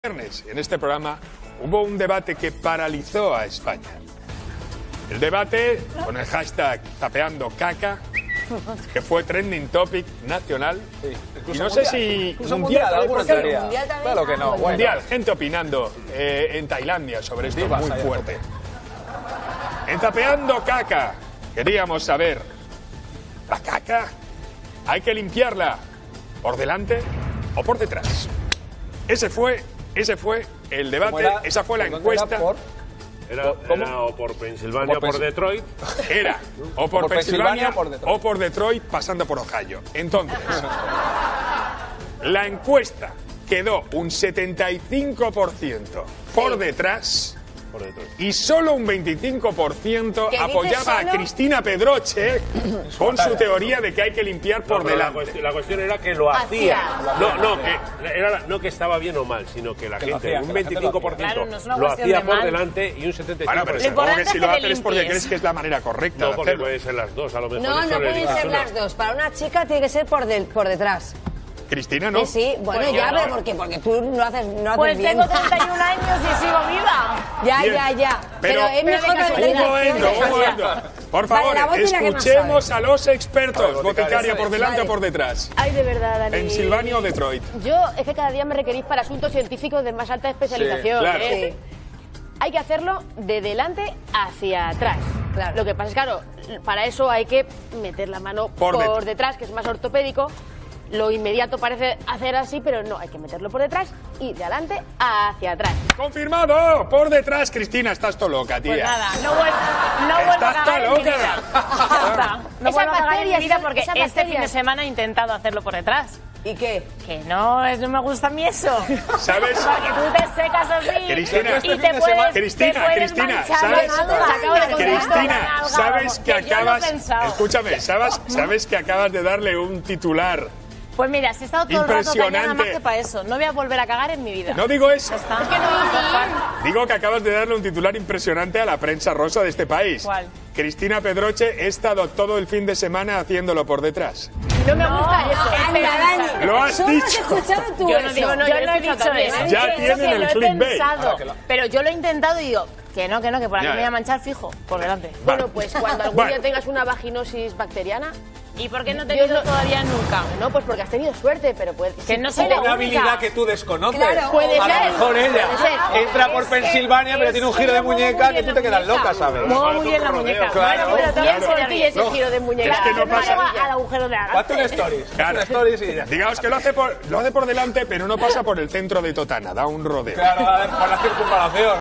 Viernes, en este programa, hubo un debate que paralizó a España. El debate con el hashtag #tapeandocaca, que fue trending topic nacional. Sí, y no sé si mundial, alguna teoría. Mundial también. Claro que no. Mundial, gente opinando en Tailandia sobre esto muy fuerte. En Tapeando Caca, queríamos saber, ¿la caca hay que limpiarla por delante o por detrás? Ese fue el debate, esa fue la encuesta. Era o por Pensilvania o por Detroit. Era o por Pensilvania o por Detroit, pasando por Ohio. Entonces, la encuesta quedó un 75% por detrás y solo un 25% apoyaba a Cristina Pedroche con su teoría de que hay que limpiar por delante. La cuestión era que lo hacía. No que estaba bien o mal, sino que la gente, un 25% lo hacía por delante y un 75%. Bueno, pero supongo que si lo haces es porque crees que es la manera correcta. No, porque pueden ser las dos, a lo mejor. No, no pueden ser las dos. Para una chica tiene que ser por detrás. Cristina, ¿no? Sí, bueno, pues ya, pero porque tú no haces pues bien. Tengo 31 años y sigo viva. Ya. Pero es mejor que un momento. Por favor, escuchemos a los expertos. Boticaria, ¿por delante o por detrás? Ay, de verdad, Dani. ¿Pensilvania o Detroit? Yo, es que cada día me requerís para asuntos científicos de más alta especialización. Sí, claro. Sí. Hay que hacerlo de delante hacia atrás. Claro. Lo que pasa es, claro, para eso hay que meter la mano por detrás, que es más ortopédico. Lo inmediato parece hacer así, pero no, hay que meterlo por detrás y de adelante hacia atrás. ¡Confirmado! Por detrás, Cristina, estás todo loca, tía. Pues nada, no vuelvo a cagar en mi vida. No vuelvo a cagar en mi vida porque este fin de semana he intentado hacerlo por detrás. ¿Y qué? Que no me gusta a mí eso. ¿Sabes? Porque tú te secas así. Cristina, y te puedes Cristina, sabes que acabas... Escúchame, sabes que acabas de darle un titular. Pues mira, si he estado todo el rato callada más que para eso. No voy a volver a cagar en mi vida. No digo eso. Es que no. Digo que acabas de darle un titular impresionante a la prensa rosa de este país. ¿Cuál? Cristina Pedroche, he estado todo el fin de semana haciéndolo por detrás. No me gusta eso. Lo has dicho. Yo no digo, yo no he dicho eso. Ya tienen el clickbait. Pero yo lo he intentado y digo... Que por aquí me voy a manchar fijo, por delante. Bueno, pues cuando algún día tengas una vaginosis bacteriana... ¿Y por qué no he tenido todavía nunca? No, pues porque has tenido suerte, pero puede... Que no soy una habilidad que tú desconoces. Claro, puede ser. A lo mejor ella entra por Pensilvania, pero tiene un giro de muñeca que tú te quedas loca, ¿sabes? Mueve muy bien la muñeca. Claro, bueno, Bien por ti ese giro de muñeca. Es que no pasa al agujero de adelante. Hazte un stories. Claro. Un stories y ya. Digamos que lo hace por delante, pero no pasa por el centro de Totana, da un rodeo. Claro, por la circunvalación.